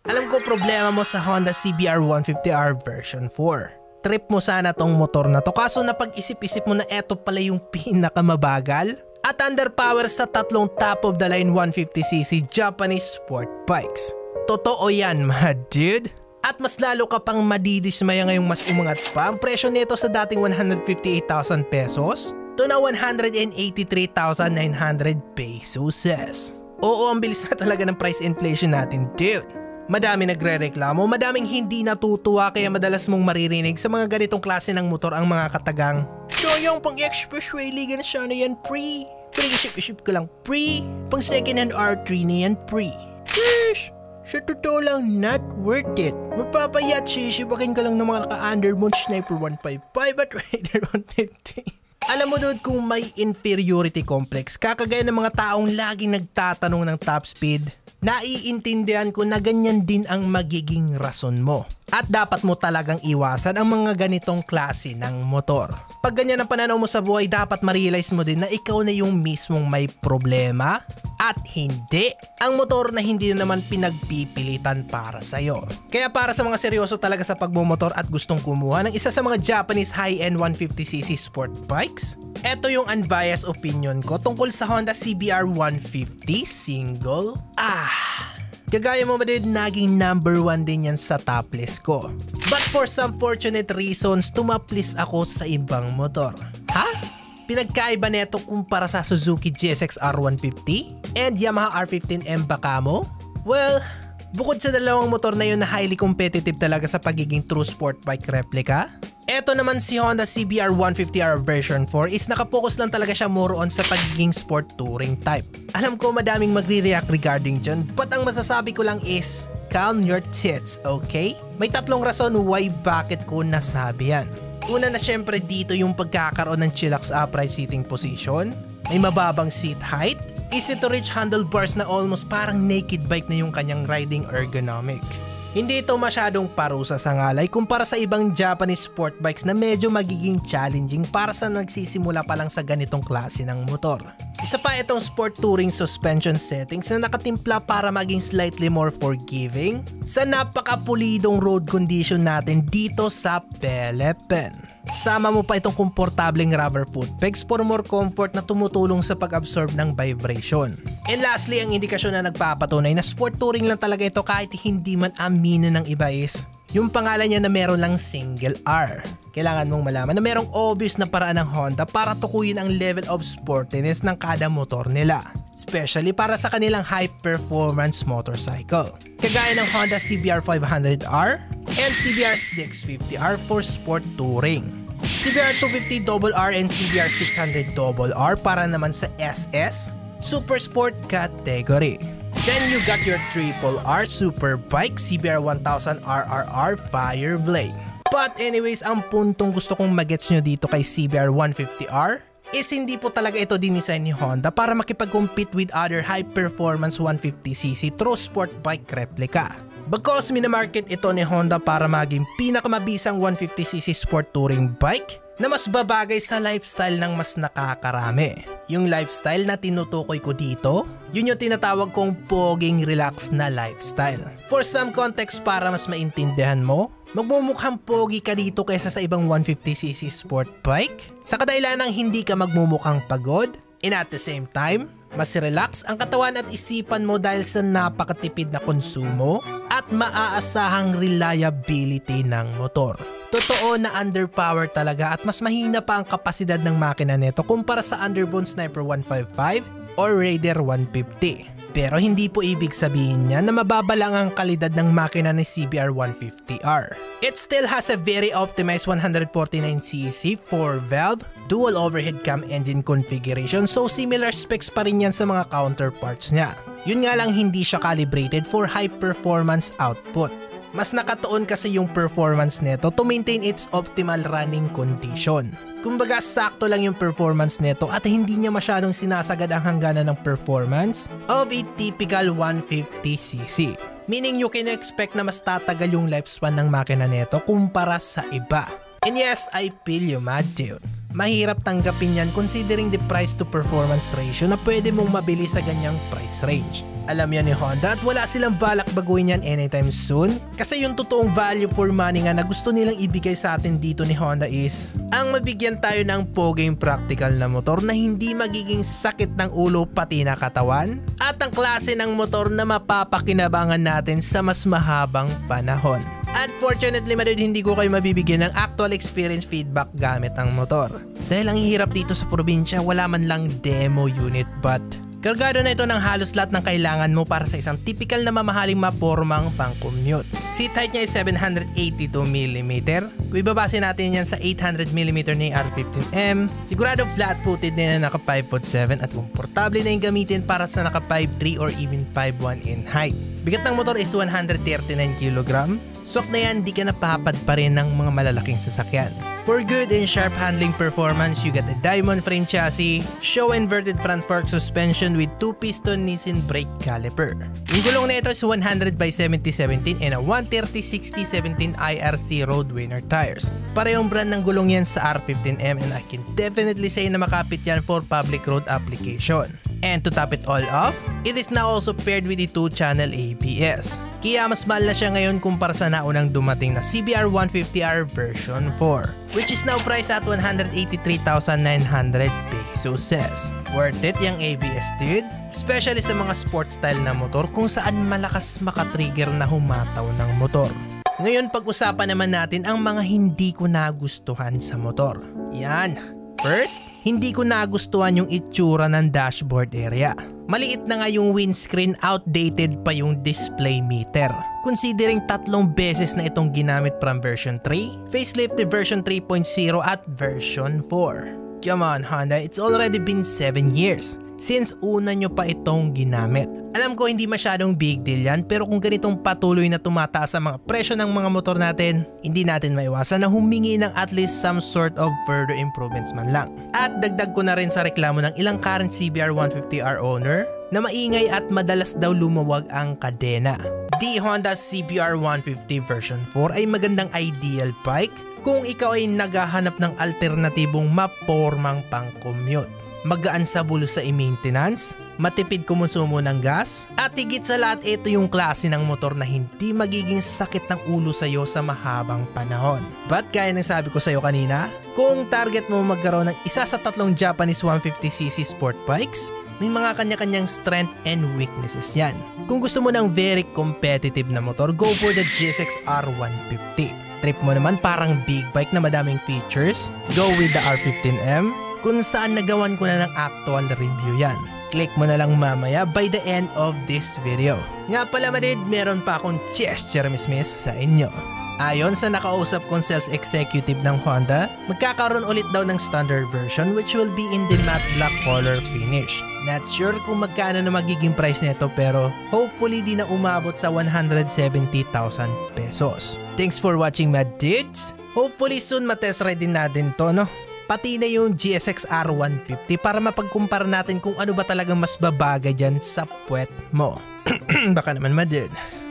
Alam ko problema mo sa Honda CBR 150R version 4. Trip mo sana tong motor na to, kaso napag-isip-isip mo na eto pala yung pinakamabagal at underpower sa tatlong top of the line 150cc Japanese sport bikes. Totoo yan, mga dude. At mas lalo ka pang madidismaya ngayong mas umangat pa ang presyo nito sa dating 158,000 pesos to na 183,900 pesos. Oo, ang bilis na talaga ng price inflation natin, dude. Madami nagre-reklamo, madaming hindi natutuwa, kaya madalas mong maririnig sa mga ganitong klase ng motor ang mga katagang, "Yung pang expressway liga na sana yan, pre. Pinag-isip-isip ko lang, pre. Pang second hand R3 na yan, pre." Yes! Sa totoo lang, not worth it. Mapapayat, sisipakin ka lang ng mga naka-undermount Sniper 155 at Raider 150. Alam mo dude, kung may inferiority complex, kakagaya ng mga taong laging nagtatanong ng top speed, naiintindihan ko na ganyan din ang magiging rason mo. At dapat mo talagang iwasan ang mga ganitong klase ng motor. Pag ganyan ang pananaw mo sa buhay, dapat ma-realize mo din na ikaw na yung mismong may problema at hindi ang motor na hindi naman pinagpipilitan para sa'yo. Kaya para sa mga seryoso talaga sa pagmumotor at gustong kumuha ng isa sa mga Japanese high-end 150cc sport bikes, eto yung unbiased opinion ko tungkol sa Honda CBR 150 single. Kagaya mo ba din, naging number 1 din yan sa top list ko. But for some fortunate reasons, tumaplis ako sa ibang motor. Pinagkaiba neto kumpara sa Suzuki GSX R150 and Yamaha R15M baka mo? Well, bukod sa dalawang motor na yun na highly competitive talaga sa pagiging true sport bike replica, eto naman si Honda CBR 150R version 4 is nakapokus lang talaga siya more on sa pagiging sport touring type. Alam ko madaming magre-react regarding dyan, but ang masasabi ko lang is, calm your tits, okay? May tatlong rason why bakit ko nasabi yan. Una na syempre dito yung pagkakaroon ng chillax upright seating position, may mababang seat height, easy to reach handlebars na almost parang naked bike na yung kanyang riding ergonomic. Hindi ito masyadong parusa sa ngalay kumpara sa ibang Japanese sport bikes na medyo magiging challenging para sa nagsisimula pa lang sa ganitong klase ng motor. Isa pa itong sport touring suspension settings na nakatimpla para maging slightly more forgiving sa napakapulidong road condition natin dito sa Philippines. Sama mo pa itong komportableng rubber foot pegs for more comfort na tumutulong sa pag-absorb ng vibration. And lastly, ang indikasyon na nagpapatunay na sport touring lang talaga ito kahit hindi man aminin ng iba is yung pangalan niya na meron lang single R. Kailangan mong malaman na merong obvious na paraan ng Honda para tukuyin ang level of sportiness ng kada motor nila, especially para sa kanilang high performance motorcycle. Kagaya ng Honda CBR 500R and CBR 650R for sport touring, CBR 250RR and CBR 600RR para naman sa SS, super sport category. Then you got your triple R super bike CBR 1000 RRR Fireblade. But anyways, ang puntong gusto kong magets nyo dito kay CBR 150R is hindi po talaga ito dinisign ni Honda para makipag-compete with other high-performance 150cc true sport bike replica. Bagkus minamarket ito ni Honda para maging pinakamabisang 150cc sport touring bike na mas babagay sa lifestyle ng mas nakakarami. Yung lifestyle na tinutukoy ko dito, yun yung tinatawag kong poging relax na lifestyle. For some context para mas maintindihan mo, magmumukhang pogi ka dito kaysa sa ibang 150cc sport bike sa kadahilanang hindi ka magmumukhang pagod, and at the same time, mas relax ang katawan at isipan mo dahil sa napakatipid na konsumo at maaasahang reliability ng motor. Totoo na underpower talaga at mas mahina pa ang kapasidad ng makina nito kumpara sa underbone Sniper 155 or Raider 150. Pero hindi po ibig sabihin niya na mababa lang ang kalidad ng makina ni CBR 150R. It still has a very optimized 149cc 4-valve dual overhead cam engine configuration, so similar specs pa rin yan sa mga counterparts niya. Yun nga lang hindi siya calibrated for high performance output. Mas nakatuon kasi yung performance nito to maintain its optimal running condition. Kumbaga sakto lang yung performance nito at hindi niya masyadong sinasagad ang hangganan ng performance of a typical 150cc. Meaning you can expect na mas tatagal yung lifespan ng makina nito kumpara sa iba. And yes, I feel you, mad dude. Mahirap tanggapin yan considering the price to performance ratio na pwede mong mabili sa ganyang price range. Alam yan ni Honda at wala silang balak baguhin yan anytime soon. Kasi yung totoong value for money nga na gusto nilang ibigay sa atin dito ni Honda is ang mabigyan tayo ng poging practical na motor na hindi magiging sakit ng ulo pati na katawan at ang klase ng motor na mapapakinabangan natin sa mas mahabang panahon. Unfortunately, madud, hindi ko kayo mabibigyan ng actual experience feedback gamit ang motor. Dahil ang hirap dito sa probinsya, wala man lang demo unit, but kargado na ito ng halos lahat ng kailangan mo para sa isang typical na mamahaling mapormang pang-commute. Seat height niya ay 782mm. Kung ibabase natin yan sa 800mm ni R15M, sigurado flat-footed na yan, naka 5'7" at komportable na yung gamitin para sa naka 5'3" or even 5'1" in height. Bigat ng motor is 139kg. Swak na yan, di ka napapad pa rin ng mga malalaking sasakyan. For good and sharp handling performance, you get a diamond frame chassis, show inverted front fork suspension with 2-piston Nissin brake caliper. Yung gulong na ito is 100/70/17 and a 130/60/17 IRC road winner tires. Parehong brand ng gulong yan sa R15M and I can definitely say na makapit yan for public road application. And to top it all off, it is now also paired with the 2-channel ABS. Kaya mas mahal na siya ngayon kumpara sa naunang dumating na CBR 150R version 4, which is now priced at 183,900 pesos. Worth it yung ABS, dude? Especially sa mga sport style na motor kung saan malakas makatrigger na humataw ng motor. Ngayon pag-usapan naman natin ang mga hindi ko nagustuhan sa motor. Yan. First, hindi ko nagustuhan yung itsura ng dashboard area. Maliit na nga yung windscreen, outdated pa yung display meter. Considering 3 beses na itong ginamit from version 3, facelift version 3.0 at version 4. Come on Honda, it's already been 7 years since una nyo pa itong ginamit. Alam ko hindi masyadong big deal yan, pero kung ganitong patuloy na tumataas ang mga presyo ng mga motor natin, hindi natin maiwasan na humingi ng at least some sort of further improvements man lang. At dagdag ko na rin sa reklamo ng ilang current CBR 150R owner na maingay at madalas daw lumawag ang kadena. The Honda CBR 150 version 4 ay magandang ideal bike kung ikaw ay naghahanap ng alternatibong mapormang pang-commute. Magaan sa bulsa i-maintenance, matipid kumonsumo ng gas, at higit sa lahat ito yung klase ng motor na hindi magiging sakit ng ulo sa'yo sa mahabang panahon. But gaya ng sabi ko sa'yo kanina, kung target mo magkaroon ng isa sa 3 Japanese 150cc sport bikes, may mga kanya-kanyang strength and weaknesses yan. Kung gusto mo ng very competitive na motor, go for the GSX R150. Trip mo naman parang big bike na madaming features, go with the R15M, kung saan nagawan ko na ng actual review yan. Click mo na lang mamaya by the end of this video. Nga pala madid, meron pa akong gesture mismis sa inyo. Ayon sa nakausap kong sales executive ng Honda, magkakaroon ulit daw ng standard version which will be in the matte black color finish. Not sure kung magkano na magiging price nito pero hopefully di na umabot sa 170,000 pesos. Thanks for watching Mad Dudes. Hopefully soon matest ride din natin to, no? Pati na yung GSX R150 para mapagkumpara natin kung ano ba talagang mas babagay dyan sa puwet mo. Baka naman Mad Dude.